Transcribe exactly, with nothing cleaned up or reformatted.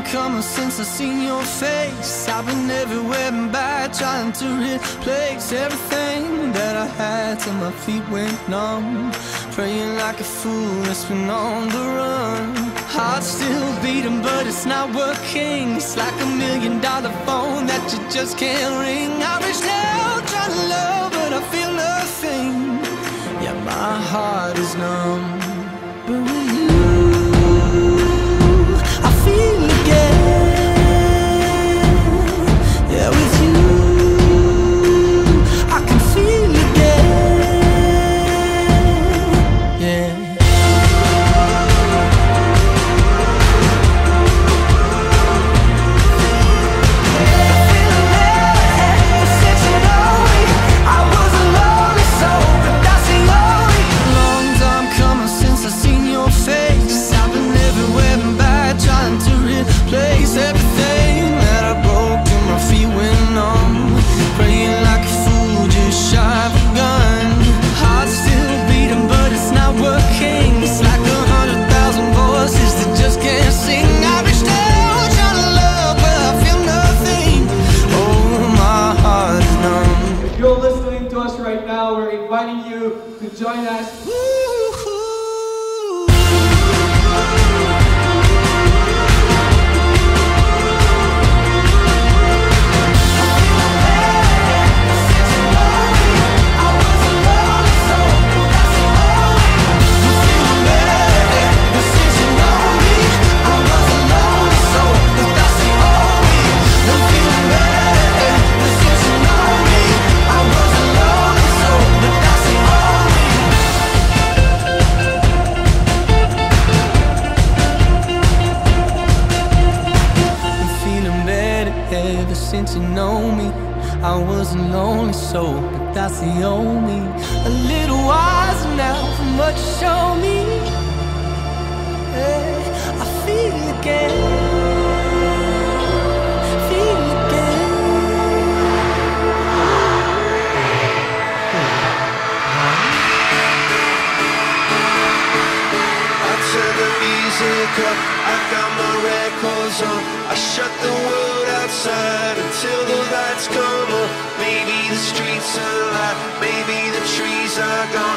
coming since I seen your face. I've been everywhere and back, trying to replace everything that I had till my feet went numb. Praying like a fool that's been on the run. Heart still beating but it's not working. It's like a million dollar phone that you just can't ring. I reached out trying to love but I feel nothing. Yeah, my heart is numb. But with you I feel again. Yeah, with you I can feel again. Yeah. Place everything that I broke till my feet went numb. Praying like a fool just shy of a gun. Heart still beating but it's not working. It's like a hundred thousand voices that just can't sing. I reached out trying to love but I feel nothing. Oh, my heart is numb. If you're listening to us right now, we're inviting you to join us. Since you know me, I wasn't lonely, so but that's the only. A little wiser now from what you show me. Hey, I feel again, feel again. I turn the music up, I got my records on. I shut the world outside until the lights come on. Maybe the streets are alive, maybe the trees are gone.